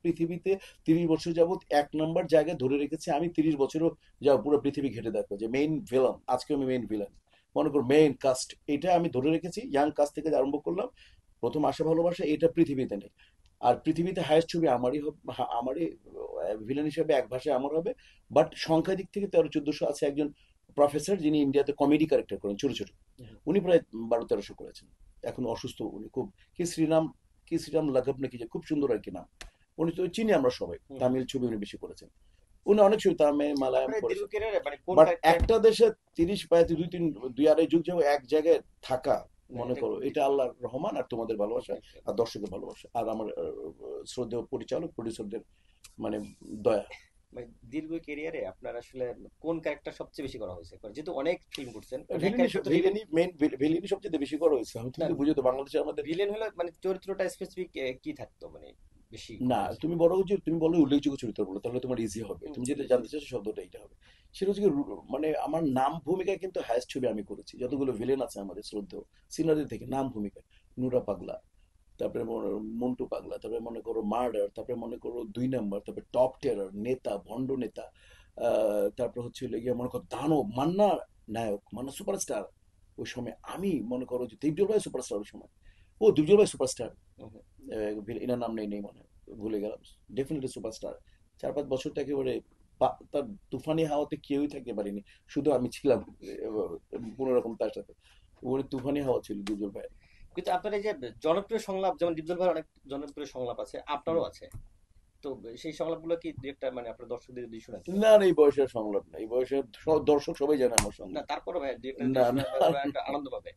পৃথিবীতে 30 বছর যাবত 1 নম্বর জায়গায় ধরে রেখেছি আমি। 30 বছরও যাও পুরো পৃথিবী ঘেটে দেখো যে মেইন ভিলেন, আজকে আমি মেইন ভিলেন, মনে করো মেইন কাস্ট, এটা আমি ধরে রেখেছি। ইয়াং কাস্ট থেকে আরম্ভ করলাম, প্রথম আশা ভালোবাসা, এটা পৃথিবীতে নেই। আর পৃথিবীতে হায়েস্ট ছবি আমারই হবে, আমারই ভিলেন হিসেবে এক ভাষায় আমার হবে। বাট সংখ্যা দিক থেকে 1300-1400 আছে। একজন প্রফেসর যিনি ইন্ডিয়াতে কমেডি ক্যারেক্টার করেন ছোট ছোট, উনি প্রায় 1200-1300 করেছেন। এখন অসুস্থ উনি খুব। কি শ্রীরাম, কি শ্রীরাম লাঘব নাকি, যে খুব সুন্দর আর কি নাম। উনি তো চিনি আমরা সবাই, তামিল ছবি উনি বেশি করেছেন। উনি অনেক ছবি তামিল মালায়াম আপনার দীর্ঘ করেছেন। ক্যারিয়ারে মানে কোন বাট ক্যারেক্টার? একটা দেশে 2-3 2-2.5 যুগ যাবো এক জায়গায় থাকা, না, মনে এটা করো খুব এটা difficult। আল্লাহর রহমান আর তোমাদের ভালোবাসা Difficult। আর দর্শকের ভালোবাসা আর আমার শ্রদ্ধেয় পরিচালক প্রডিউসারদের মানে দয়া। মানে দীর্ঘ ক্যারিয়ারে আপনার আসলে কোন ক্যারেক্টার সবচেয়ে বেশি করা হয়েছে? যেহেতু অনেক ফিল্ম করছেন, মানে এক ভিলেনই ক্যারেক্টার তো ভিলেনই মেন, ভিলেনই সবচেয়ে বেশি করা হয়েছে। আমি, তুমি না, তো বুঝো তো বাংলাদেশে আমাদের। ভিলেন হলো মানে চরিত্রটা স্পেসিফিক কি থাকতো মানে বেশি না, করা হয়েছে? তুমি বড় যে তুমি বলো উল্লেখযোগ্য চরিত্র বলো, তাহলে তোমার ইজি হবে। তুমি যেটা জানতে চাচ্ছো শব্দটা এইটা হবে। সেটা হচ্ছে কি, মানে আমার নাম ভূমিকায় কিন্তু হায়েস্ট ছবি আমি করেছি। যতগুলো ভিলেন আছে আমাদের শ্রদ্ধেয় সিনারি থেকে নাম ভূমিকায়, নুরা পাগলা, তারপরে মন্টু পাগলা, তারপরে মনে করো মার্ডার, তারপরে মনে করো 2 নম্বর, তারপরে টপ টেরার, নেতা, ভণ্ড নেতা, তারপরে হচ্ছে গিয়ে মনে করো দানব, মান্না নায়ক, মান্না সুপারস্টার। ওই সময় আমি মনে করো যে দেবজল ভাই সুপারস্টার ওই সময়। ও দেবজল ভাই সুপারস্টার, এনার নাম নেই মনে হয়, ভুলে গেলাম। Definitely superstar. 4-5 বছর তো একেবারে তার তুফানি হাওয়াতে কেউই থাকতে পারিনি, শুধু আমি ছিলাম কোনো রকম তার সাথে। ওর তুফানি হাওয়া ছিল দুজন ভাই। কিন্তু আপনার এই যে জনপ্রিয় সংলাপ, যেমন ডিপজল ভাইয়ের অনেক জনপ্রিয় সংলাপ আছে, আপনারও আছে, তো সেই সংলাপগুলো কি দুই একটা মানে আপনার দর্শকদের যদি শোনান তো? না না, এই বয়সের সংলাপ না, এই বয়সের দর্শক সবাই জানে আমার না, সংলাপ। তারপরে ভাই দুই একটা যদি না না শোনান, ওরা একটা আনন্দ পাবে।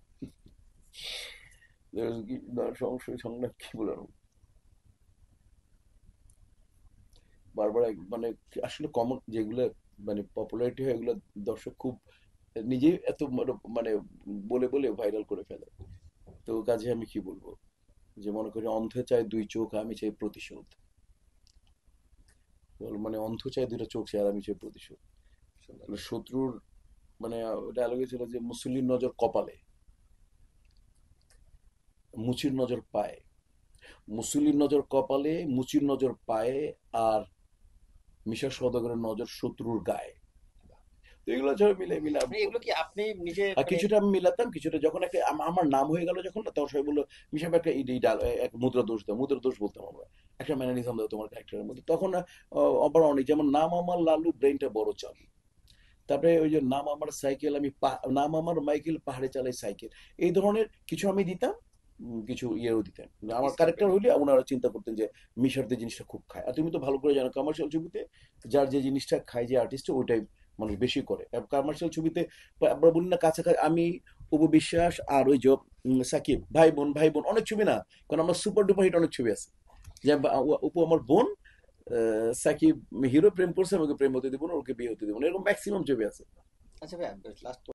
সংশয় সংলাপ কি বলবো, বারবার মানে আসলে কমন যেগুলো মানে পপুলারিটি হয় এগুলো দর্শক খুব নিজেই এত মানে বলে বলে ভাইরাল করে ফেলে। তো কাজে আমি কি বলবো, যে মনে করি অন্ধ চায় 2 চোখ, আমি চাই প্রতিশোধ। মানে অন্ধ চায় 2টা চোখ চাই আর আমি চাই প্রতিশোধ। সুন্দর। মানে শত্রুর মানে ডায়লগে ছিল যে মুসলির নজর কপালে, মুচির নজর পায়ে, মুসলির নজর কপালে, মুচির নজর পায়ে, আর মিশা সওদাগরের নজর শত্রুর গায়ে। তো এগুলো সব মিলে মিলে আপনি এগুলো কি আপনি নিজে আর মানে? কিছুটা আমি মিলাতাম, কিছুটা যখন একটা আমার নাম হয়ে গেল যখন, না তখন সবাই বললো মিশাব একটা এক মুদ্রা দোষ দাও, মুদ্রা দোষ বলতাম আমরা, একটা ম্যানারিজম দাও তোমার ক্যারেক্টারের মধ্যে। তখন আবার অনেক, যেমন নাম আমার লালু, ব্রেনটা বড় চালু। তারপরে ওই যে নাম আমার সাইকেল, আমি নাম আমার মাইকেল, পাহাড়ে চালাই সাইকেল। এই ধরনের কিছু আমি দিতাম, কিছু ইয়েও দিতেন। আমার স্ক্রিপ্ট ক্যারেক্টার হইলে ওনারা চিন্তা করতেন যে মিশরদের জিনিসটা খুব খায়। আর তুমি তো ভালো করে জানো কমার্শিয়াল ছবিতে যার যে জিনিসটা খায়, যে আর্টিস্ট, ওইটাই মানুষ বেশি করে। কমার্শিয়াল ছবিতে আমরা বলি না কাছাকাছি, আমি, অপু বিশ্বাস আর ওই যে সাকিব, ভাই বোন ভাই বোন, অনেক ছবি না, কারণ আমার সুপার ডুপার হিট অনেক ছবি আছে। যে অপু আমার বোন, সাকিব হিরো প্রেম করছে, আমাকে প্রেম হতে দিব না, ওকে বিয়ে হতে দিব না, এরকম ম্যাক্সিমাম ছবি আছে। আচ্ছা ভাই, লাস্ট